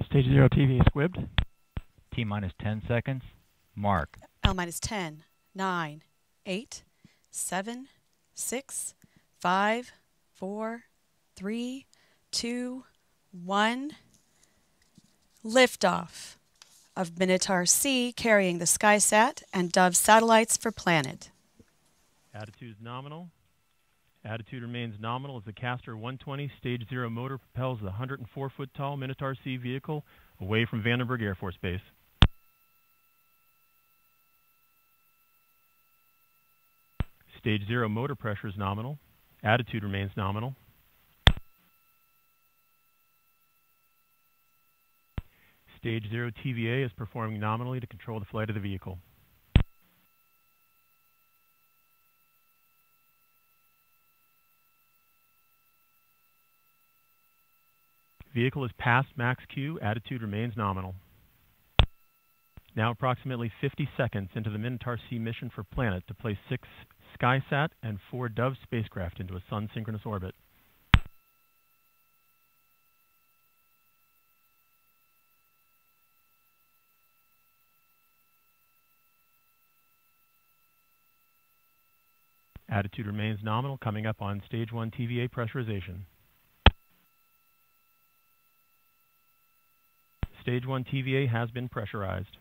Stage 0 TV squibbed. T minus 10 seconds. Mark. L minus 10, 9, 8, 7, 6, 5, 4, 3, 2, 1. Liftoff of Minotaur-C carrying the SkySat and Dove satellites for Planet. Attitude is nominal. Attitude remains nominal as the Castor 120 Stage 0 motor propels the 104-foot tall Minotaur-C vehicle away from Vandenberg Air Force Base. Stage 0 motor pressure is nominal. Attitude remains nominal. Stage 0 TVA is performing nominally to control the flight of the vehicle. Vehicle is past max Q. Attitude remains nominal. Now approximately 50 seconds into the Minotaur-C mission for Planet to place 6 SkySat and 4 Dove spacecraft into a sun-synchronous orbit. Attitude remains nominal, coming up on Stage 1 TVA pressurization. Stage 1 TVA has been pressurized.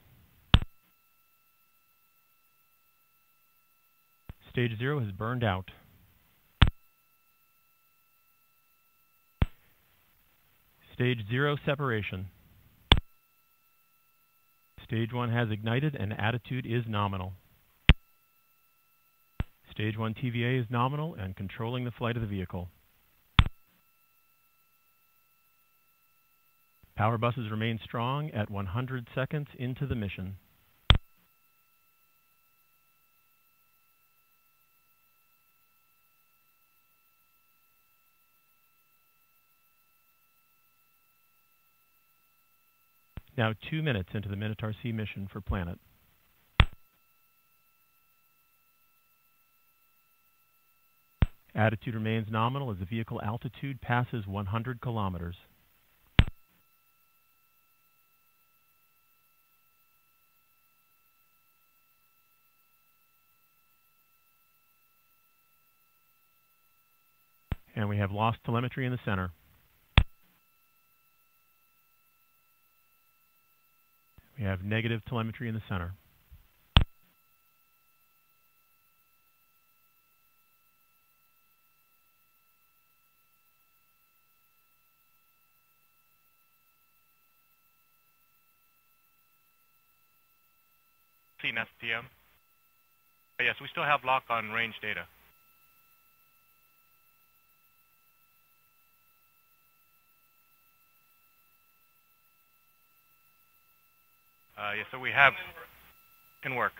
Stage 0 has burned out. Stage 0 separation. Stage 1 has ignited and attitude is nominal. Stage 1 TVA is nominal and controlling the flight of the vehicle. Power buses remain strong at 100 seconds into the mission. Now 2 minutes into the Minotaur-C mission for Planet. Attitude remains nominal as the vehicle altitude passes 100 kilometers. And we have lost telemetry in the center. We have negative telemetry in the center. STM. Yes, we still have lock on range data. Yes, so we have can work.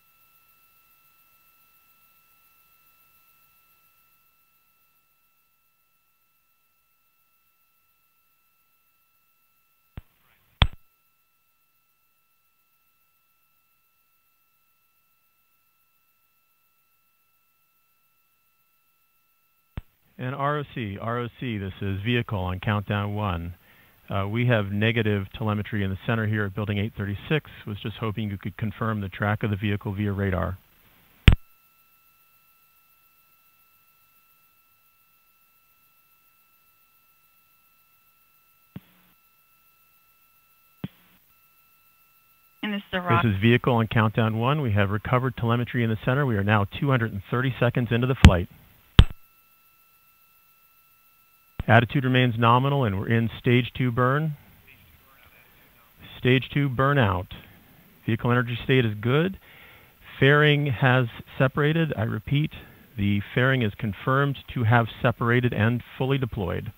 And ROC, this is vehicle on countdown 1. We have negative telemetry in the center here at building 836. Was just hoping you could confirm the track of the vehicle via radar. And this is the rock. This is vehicle on countdown 1. We have recovered telemetry in the center. We are now 230 seconds into the flight. Attitude remains nominal, and we're in Stage 2 burn. Stage 2 burnout. Vehicle energy state is good. Fairing has separated. I repeat, the fairing is confirmed to have separated and fully deployed.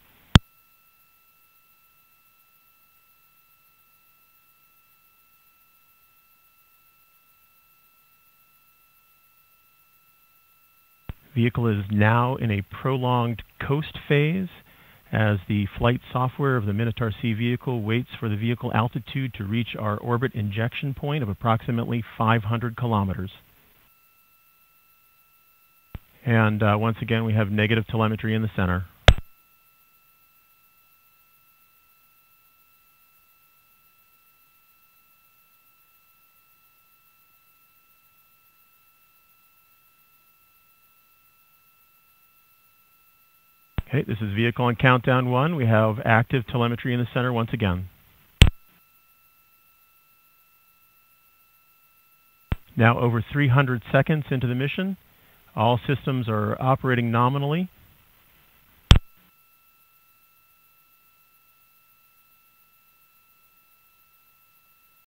Vehicle is now in a prolonged coast phase, as the flight software of the Minotaur-C vehicle waits for the vehicle altitude to reach our orbit injection point of approximately 500 kilometers. And once again, we have negative telemetry in the center. Okay, this is vehicle on countdown 1. We have active telemetry in the center once again. Now over 300 seconds into the mission. All systems are operating nominally.